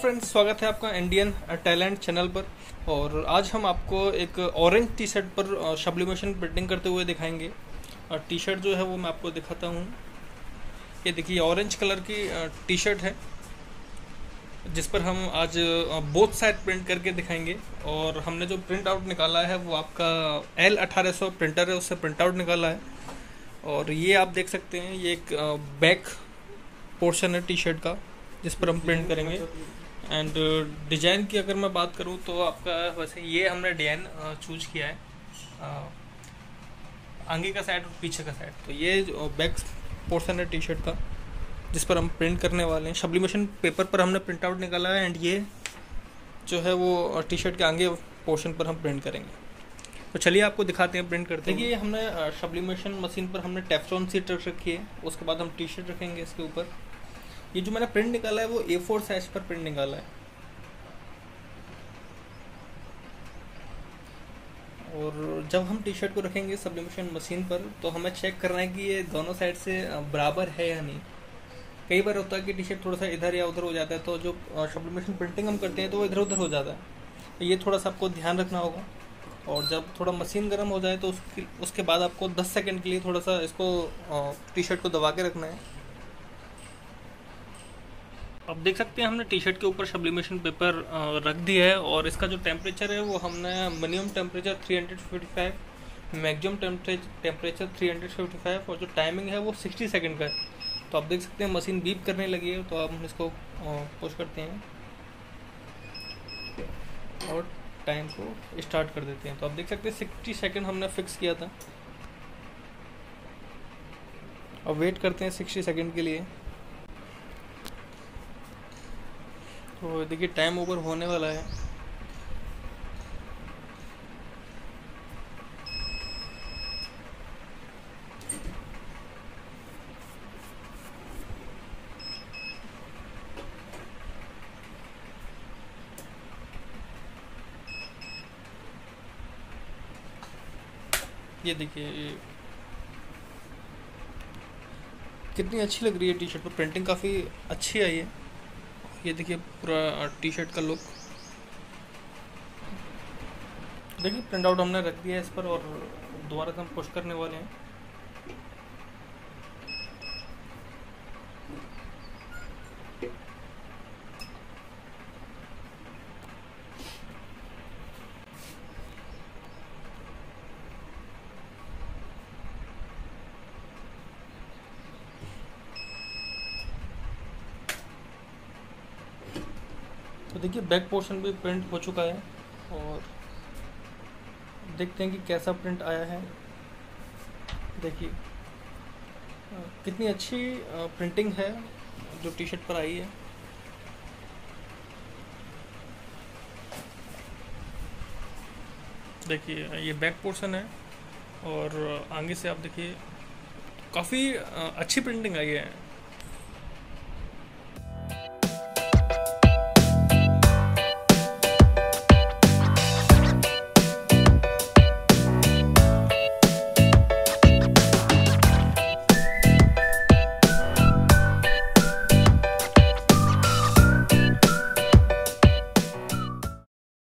Friends, स्वागत है आपका इंडियन टैलेंट चैनल पर। और आज हम आपको एक ऑरेंज टी शर्ट पर सब्लिमेशन प्रिंटिंग करते हुए दिखाएंगे। टी शर्ट जो है वो मैं आपको दिखाता हूँ। ये देखिए ऑरेंज कलर की टी शर्ट है जिस पर हम आज बोथ साइड प्रिंट करके दिखाएंगे। और हमने जो प्रिंट आउट निकाला है वो आपका L1800 प्रिंटर है, उससे प्रिंट आउट निकाला है। और ये आप देख सकते हैं, ये एक बैक पोर्शन है टी शर्ट का जिस पर हम प्रिंट करेंगे। एंड डिजाइन की अगर मैं बात करूँ तो आपका वैसे ये हमने डिजाइन चूज किया है, आगे का साइड और पीछे का साइड। तो ये बैक पोर्शन है टी शर्ट का जिस पर हम प्रिंट करने वाले हैं। सब्लिमेशन पेपर पर हमने प्रिंट आउट निकाला है एंड ये जो है वो टी शर्ट के आगे पोर्शन पर हम प्रिंट करेंगे। तो चलिए आपको दिखाते हैं प्रिंट करते हैं। देखिए हमने सब्लिमेशन मशीन पर हमने टेफ्लॉन शीट रख रखी है, उसके बाद हम टी शर्ट रखेंगे इसके ऊपर। ये जो मैंने प्रिंट निकाला है वो A4 साइज पर प्रिंट निकाला है। और जब हम टी शर्ट को रखेंगे सब्लिमेशन मशीन पर तो हमें चेक करना है कि ये दोनों साइड से बराबर है या नहीं। कई बार होता है कि टी शर्ट थोड़ा सा इधर या उधर हो जाता है, तो जो सब्लिमेशन प्रिंटिंग हम करते हैं तो वो इधर उधर हो जाता है। तो ये थोड़ा सा आपको ध्यान रखना होगा। और जब थोड़ा मशीन गर्म हो जाए तो उसके बाद आपको 10 सेकंड के लिए थोड़ा सा इसको टी शर्ट को दबा के रखना है। अब देख सकते हैं हमने टी शर्ट के ऊपर सब्लिमेशन पेपर रख दिया है। और इसका जो टेम्परेचर है वो हमने मिनिमम टेम्परेचर 355, मैक्सिमम टेम्परेचर 355 और जो टाइमिंग है वो 60 सेकंड का है। तो आप देख सकते हैं मशीन बीप करने लगी है, तो हम इसको पुश करते हैं और टाइम को स्टार्ट कर देते हैं। तो आप देख सकते हैं 60 सेकंड हमने फिक्स किया था। अब वेट करते हैं 60 सेकंड के लिए। तो देखिए टाइम ओवर होने वाला है। ये देखिए कितनी अच्छी लग रही है टी शर्ट पर, प्रिंटिंग काफ़ी अच्छी आई है। ये देखिए पूरा टी शर्ट का लुक। देखिए प्रिंट आउट हमने रख दिया है इस पर और दोबारा से हम पुश करने वाले हैं। तो देखिए बैक पोर्शन भी प्रिंट हो चुका है और देखते हैं कि कैसा प्रिंट आया है। देखिए कितनी अच्छी प्रिंटिंग है जो टी शर्ट पर आई है। देखिए ये बैक पोर्शन है और आगे से आप देखिए काफ़ी अच्छी प्रिंटिंग आई है।